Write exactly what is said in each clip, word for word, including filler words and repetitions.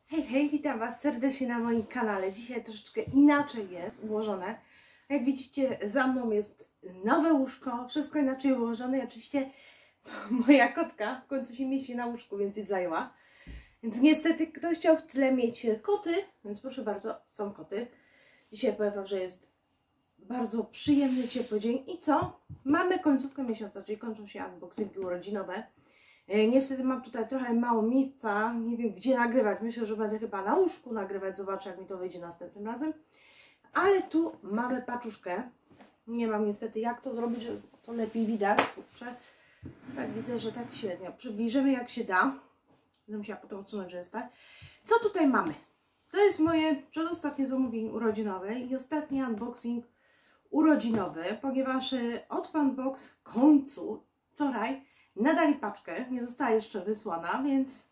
Hej, hej, witam Was serdecznie na moim kanale. Dzisiaj troszeczkę inaczej jest ułożone. Jak widzicie, za mną jest nowe łóżko, wszystko inaczej ułożone i oczywiście moja kotka w końcu się mieści na łóżku, więc jest zajęła. Więc niestety ktoś chciał w tle mieć koty, więc proszę bardzo, są koty. Dzisiaj powiem Wam, że jest bardzo przyjemny, ciepły dzień. I co? Mamy końcówkę miesiąca, czyli kończą się unboxingi urodzinowe. Niestety mam tutaj trochę mało miejsca, nie wiem gdzie nagrywać, myślę, że będę chyba na łóżku nagrywać, zobaczę jak mi to wyjdzie następnym razem. Ale tu mamy paczuszkę, nie mam niestety jak to zrobić, żeby to lepiej widać, kurczę. Tak widzę, że tak średnio, przybliżymy jak się da, będę musiała potem odsunąć, że jest tak. Co tutaj mamy? To jest moje przedostatnie zamówienie urodzinowe i ostatni unboxing urodzinowy, ponieważ od Funbox w końcu wczoraj nadali paczkę, nie została jeszcze wysłana, więc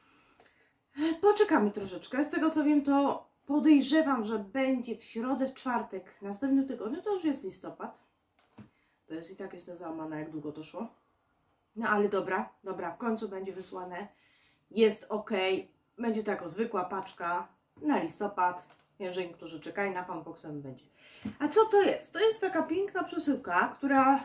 poczekamy troszeczkę. Z tego co wiem, to podejrzewam, że będzie w środę, w czwartek, w następnym tygodniu, to już jest listopad. To jest i tak jest to załamane, jak długo to szło. No ale dobra, dobra, w końcu będzie wysłane. Jest ok, będzie to jako zwykła paczka na listopad. Jeżeli niektórzy czekają, na Funboxem będzie. A co to jest? To jest taka piękna przesyłka, która...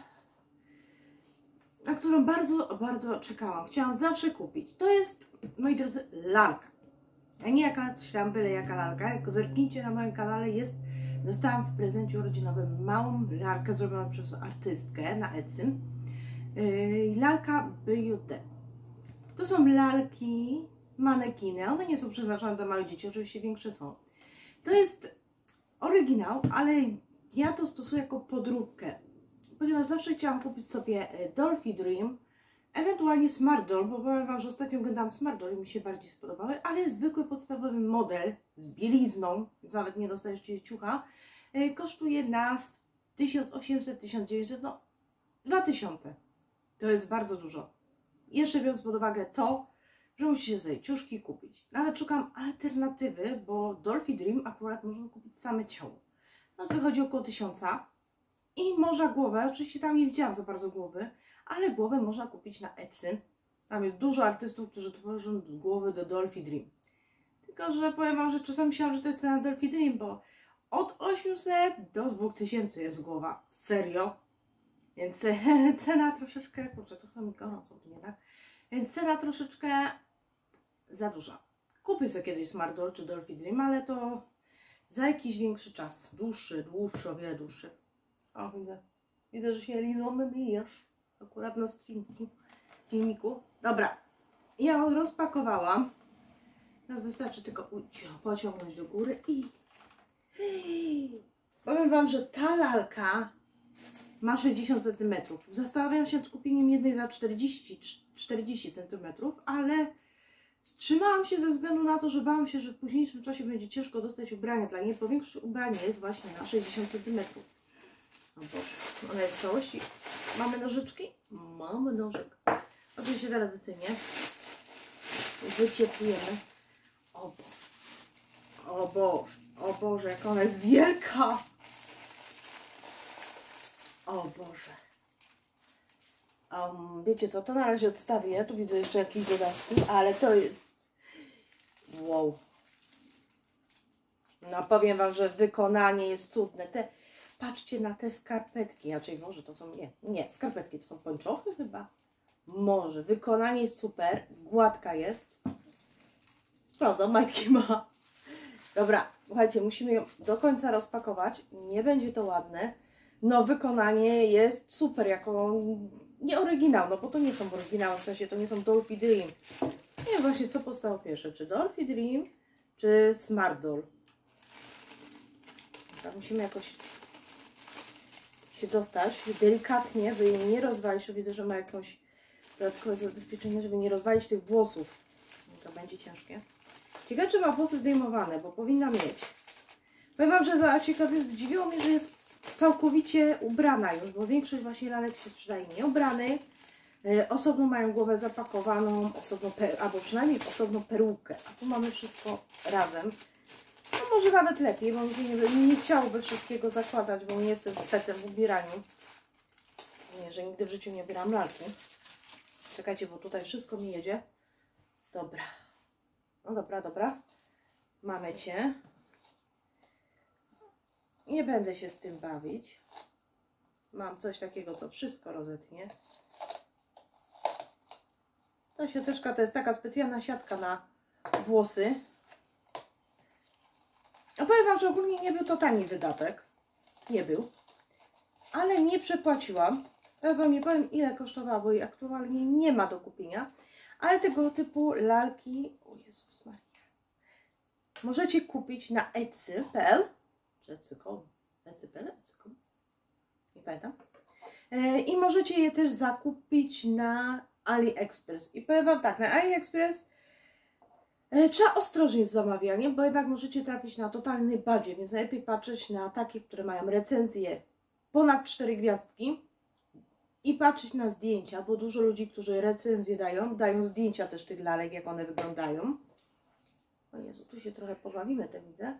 na którą bardzo, bardzo czekałam. Chciałam zawsze kupić. To jest, moi drodzy, lalka. A nie jakaś tam byle jaka lalka. Jak zerknijcie na moim kanale, jest, dostałam w prezencie urodzinowym małą lalkę zrobioną przez artystkę na Etsy. Yy, lalka B J D. To są lalki, manekiny. One nie są przeznaczone dla małych dzieci, oczywiście większe są. To jest oryginał, ale ja to stosuję jako podróbkę. Ponieważ zawsze chciałam kupić sobie Dolphy Dream, ewentualnie Smart Doll, bo powiem Wam, że ostatnio oglądałam Smart Doll i mi się bardziej spodobały, ale zwykły podstawowy model z bielizną, więc nawet nie dostajecie ciucha, kosztuje nas tysiąc osiemset, tysiąc dziewięćset, no dwa tysiące. To jest bardzo dużo. Jeszcze biorąc pod uwagę to, że musicie sobie ciuszki kupić. Nawet szukam alternatywy, bo Dolphy Dream akurat można kupić same ciało. Nas wychodzi około tysiąca. I można głowę, oczywiście tam nie widziałam za bardzo głowy, ale głowę można kupić na Etsy. Tam jest dużo artystów, którzy tworzą głowy do Dolphy Dream. Tylko, że powiem Wam, że czasami myślałam, że to jest cena Dolphy Dream, bo od osiemset do dwóch tysięcy jest głowa. Serio. Więc cena troszeczkę, kurczę, trochę mi gorąco, to nie tak? Więc cena troszeczkę za duża. Kupię sobie kiedyś Smart Doll czy Dolphy Dream, ale to za jakiś większy czas. Dłuższy, dłuższy, o wiele dłuższy. O, widzę. Widzę, że się lizony bijesz. Akurat na streamku, filmiku. Dobra. Ja ją rozpakowałam. Teraz wystarczy tylko pociągnąć do góry i... Powiem Wam, że ta lalka ma sześćdziesiąt centymetrów. Zastanawiam się nad kupieniem jednej za czterdzieści, czterdzieści centymetrów, ale wstrzymałam się ze względu na to, że bałam się, że w późniejszym czasie będzie ciężko dostać ubrania dla niej, bo większe ubranie jest właśnie na sześćdziesiąt centymetrów. O Boże, ona jest w całości. Mamy nożyczki? Mamy nożyk. Oczywiście teraz wycenię. Wycieplujemy. O Boże. O Boże. O Boże, jak ona jest wielka. O Boże. Um, wiecie co, to na razie odstawię. Tu widzę jeszcze jakieś dodatki, ale to jest... Wow. No powiem Wam, że wykonanie jest cudne. Te... Patrzcie na te skarpetki, raczej może to są, nie, nie, skarpetki to są pończochy chyba, może, wykonanie jest super, gładka jest, prawda, majtki ma, dobra, słuchajcie, musimy ją do końca rozpakować, nie będzie to ładne, no wykonanie jest super, jako, nie oryginał, no bo to nie są oryginały, w sensie to nie są Dolphy Dream, nie wiem właśnie co powstało pierwsze, czy Dolphy Dream, czy Smart Doll, tak musimy jakoś się dostać delikatnie, by jej nie rozwalić. Widzę, że ma jakieś dodatkowe zabezpieczenie, żeby nie rozwalić tych włosów. To będzie ciężkie. Ciekawe, czy ma włosy zdejmowane, bo powinna mieć. Powiem Wam, że za ciekawie zdziwiło mnie, że jest całkowicie ubrana już, bo większość właśnie lalek się sprzedaje nieubrany. Osobno mają głowę zapakowaną, osobno albo przynajmniej osobną perukę. A tu mamy wszystko razem. No może nawet lepiej, bo mi się nie, nie chciałoby wszystkiego zakładać, bo nie jestem specem w ubieraniu. Nie, że nigdy w życiu nie ubieram lalki. Czekajcie, bo tutaj wszystko mi jedzie. Dobra. No dobra, dobra. Mamy cię. Nie będę się z tym bawić. Mam coś takiego, co wszystko rozetnie. Ta siateczka to jest taka specjalna siatka na włosy. A powiem Wam, że ogólnie nie był to tani wydatek. Nie był. Ale nie przepłaciłam. Teraz Wam nie powiem, ile kosztowała, bo jej aktualnie nie ma do kupienia. Ale tego typu lalki... O Jezus Maria. Możecie kupić na etsy kropka p l. Czy etsy kropka com? etsy kropka p l? etsy kropka com? Nie pamiętam. I możecie je też zakupić na AliExpress. I powiem Wam tak, na AliExpress trzeba ostrożnie z zamawianiem, bo jednak możecie trafić na totalny badzie, więc najlepiej patrzeć na takie, które mają recenzję ponad cztery gwiazdki i patrzeć na zdjęcia, bo dużo ludzi, którzy recenzję dają, dają zdjęcia też tych lalek, jak one wyglądają. O Jezu, tu się trochę pobawimy, te widzę.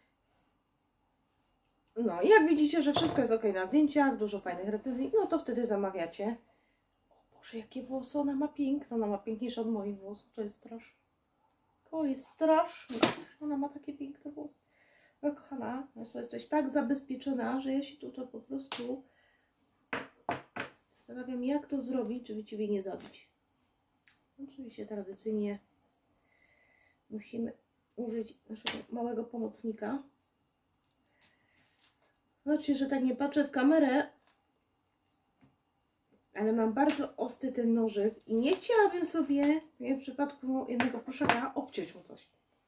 No i jak widzicie, że wszystko jest ok na zdjęciach, dużo fajnych recenzji, no to wtedy zamawiacie. O Boże, jakie włosy ona ma piękne, ona ma piękniejsze od moich włosów, to jest straszne. To jest straszne, ona ma takie piękne włosy. No kochana, no jesteś tak zabezpieczona, że ja się tutaj po prostu zastanawiam, jak to zrobić, żeby Ciebie nie zabić. Oczywiście tradycyjnie musimy użyć naszego małego pomocnika. Zobaczcie, że tak nie patrzę w kamerę, ale mam bardzo ostry ten nożyk i nie chciałabym sobie w przypadku jednego pluszaka obciąć mu coś.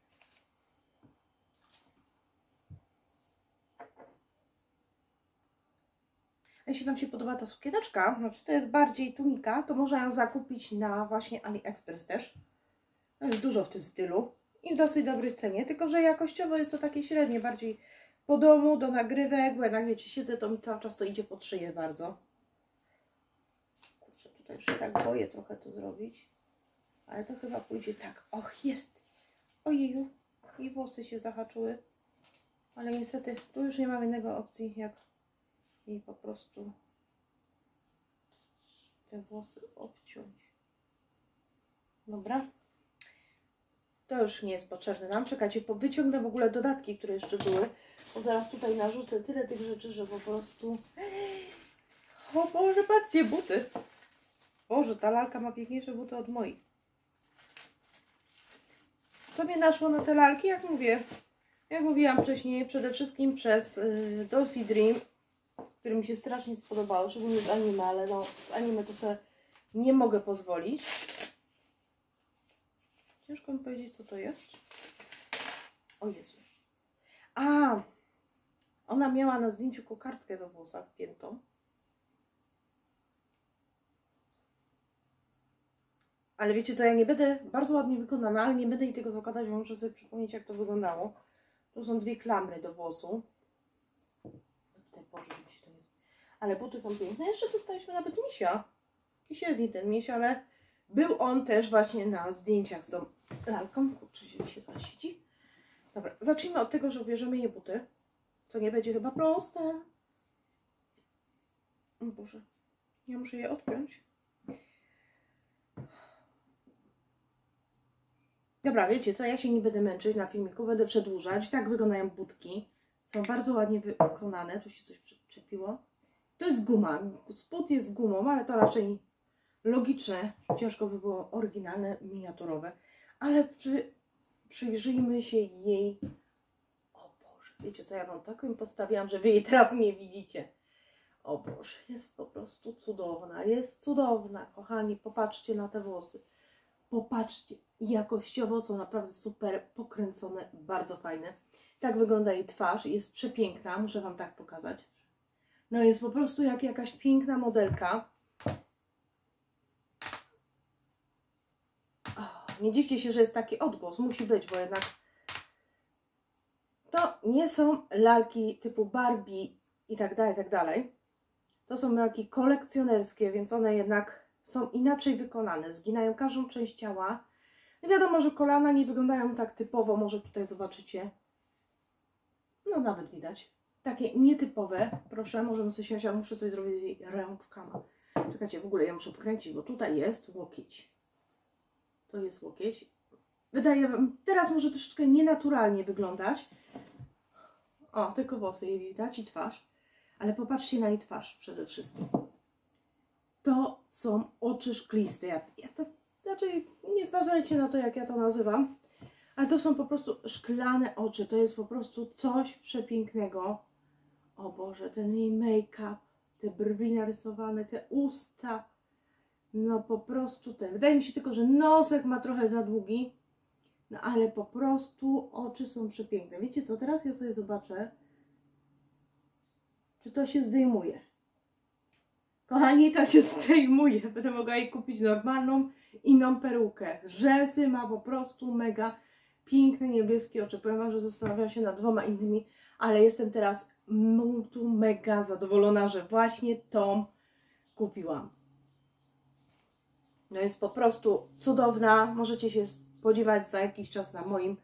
A jeśli Wam się podoba ta sukieneczka, znaczy to jest bardziej tunika, to można ją zakupić na właśnie AliExpress też. No jest dużo w tym stylu i w dosyć dobrej cenie, tylko że jakościowo jest to takie średnie, bardziej po domu, do nagrywek, bo jednak wiecie, siedzę, to mi cały czas to idzie pod szyję bardzo. Kurczę, tutaj już się tak boję trochę to zrobić, ale to chyba pójdzie tak. Och, jest! Ojeju, i włosy się zahaczyły, ale niestety tu już nie mam innego opcji, jak jej po prostu te włosy obciąć. Dobra. To już nie jest potrzebne nam. Czekajcie, bo wyciągnę w ogóle dodatki, które jeszcze były. Bo zaraz tutaj narzucę tyle tych rzeczy, że po prostu... O Boże, patrzcie, buty. Boże, ta lalka ma piękniejsze buty od moich. Co mnie naszło na te lalki? Jak mówię, jak mówiłam wcześniej, przede wszystkim przez yy, Dolphy Dream, który mi się strasznie spodobało, szczególnie z anime, ale no z anime to sobie nie mogę pozwolić. Ciężko mi powiedzieć, co to jest. O Jezu. A! Ona miała na zdjęciu kokardkę we włosach piętą. Ale wiecie co, ja nie będę, bardzo ładnie wykonana, ale nie będę jej tego zakładać, bo muszę sobie przypomnieć, jak to wyglądało. Tu są dwie klamry do włosu. Tutaj Boże, żeby się to nie... Ale buty są piękne. Jeszcze dostaliśmy nawet misia. Taki średni ten miś, ale był on też właśnie na zdjęciach z tą lalką. Kurczę, że mi się to siedzi. Dobra, zacznijmy od tego, że ubierzemy jej buty. Co nie będzie chyba proste. O Boże, ja muszę je odpiąć. Dobra, wiecie co, ja się nie będę męczyć na filmiku, będę przedłużać. Tak wyglądają butki. Są bardzo ładnie wykonane. Tu się coś przyczepiło. To jest guma. Spód jest z gumą, ale to raczej logiczne. Ciężko by było oryginalne, miniaturowe. Ale przy, przyjrzyjmy się jej. O Boże, wiecie co, ja wam taką postawiłam, że wy jej teraz nie widzicie. O Boże, jest po prostu cudowna. Jest cudowna, kochani. Popatrzcie na te włosy. Popatrzcie, jakościowo są naprawdę super pokręcone, bardzo fajne. Tak wygląda jej twarz, jest przepiękna, muszę wam tak pokazać. No jest po prostu jak jakaś piękna modelka. Oh, nie dziwcie się, że jest taki odgłos, musi być, bo jednak to nie są lalki typu Barbie i tak dalej, i tak dalej. To są lalki kolekcjonerskie, więc one jednak są inaczej wykonane, zginają każdą część ciała. I wiadomo, że kolana nie wyglądają tak typowo, może tutaj zobaczycie. No nawet widać. Takie nietypowe. Proszę, możemy sobie siąść, ale muszę coś zrobić z jej rączkami. Czekajcie, w ogóle ja muszę pokręcić, bo tutaj jest łokieć. To jest łokieć. wydaje, teraz może troszeczkę nienaturalnie wyglądać. O, tylko włosy jej widać i twarz. Ale popatrzcie na jej twarz przede wszystkim. To są oczy szkliste. Ja, ja to, raczej nie zważajcie na to, jak ja to nazywam. Ale to są po prostu szklane oczy. To jest po prostu coś przepięknego. O Boże, ten jej make-up, te brwi narysowane, te usta. No po prostu ten. Wydaje mi się tylko, że nosek ma trochę za długi. No ale po prostu oczy są przepiękne. Wiecie co? Teraz ja sobie zobaczę, czy to się zdejmuje. Kochani, to się zdejmuje. Będę mogła jej kupić normalną, inną perukę. Rzęsy ma po prostu mega piękne niebieskie oczy. Powiem wam, że zastanawiam się nad dwoma innymi, ale jestem teraz multu mega zadowolona, że właśnie tą kupiłam. No jest po prostu cudowna. Możecie się spodziewać za jakiś czas na moim...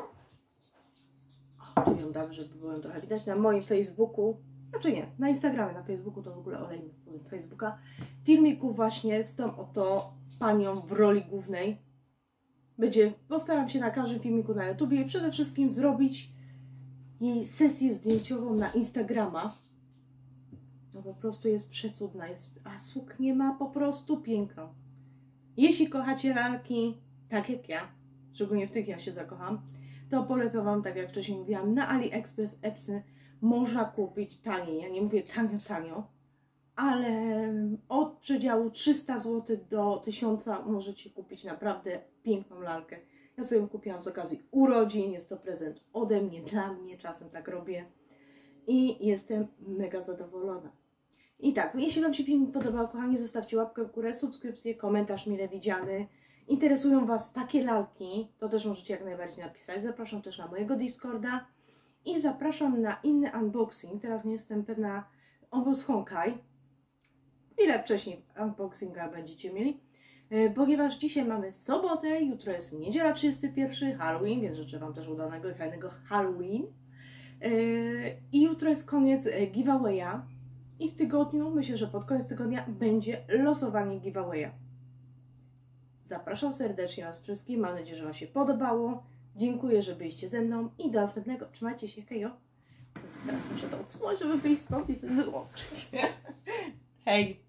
O, tu ją dam, żeby było ją trochę widać. Na moim Facebooku. Znaczy nie, na Instagramie, na Facebooku to w ogóle olejmy Facebooka. Filmiku właśnie z tą oto panią w roli głównej. Będzie, postaram się na każdym filmiku na YouTubie przede wszystkim zrobić jej sesję zdjęciową na Instagrama. No po prostu jest przecudna, jest, a suknię ma po prostu piękną. Jeśli kochacie lalki, tak jak ja, szczególnie w tych ja się zakocham, to polecam wam, tak jak wcześniej mówiłam, na AliExpress Epsy można kupić taniej. Ja nie mówię tanio, tanio, ale od przedziału trzysta złotych do tysiąca możecie kupić naprawdę piękną lalkę. Ja sobie ją kupiłam z okazji urodzin, jest to prezent ode mnie, dla mnie, czasem tak robię i jestem mega zadowolona. I tak, jeśli wam się film podobał, kochani, zostawcie łapkę w górę, subskrypcję, komentarz mile widziany. Interesują was takie lalki, to też możecie jak najbardziej napisać. Zapraszam też na mojego Discorda i zapraszam na inny unboxing. Teraz nie jestem pewna, on z Honkai. Chwilę wcześniej unboxinga będziecie mieli, ponieważ dzisiaj mamy sobotę, jutro jest niedziela trzydziesty pierwszy, Halloween, więc życzę wam też udanego i fajnego Halloween. I jutro jest koniec giveawaya i w tygodniu, myślę, że pod koniec tygodnia będzie losowanie giveawaya. Zapraszam serdecznie was wszystkich, mam nadzieję, że wam się podobało. Dziękuję, że byliście ze mną i do następnego. Trzymajcie się, hejo. Teraz muszę to odsunąć, żeby wyjść stąd i sobie wyłączyć. Hej!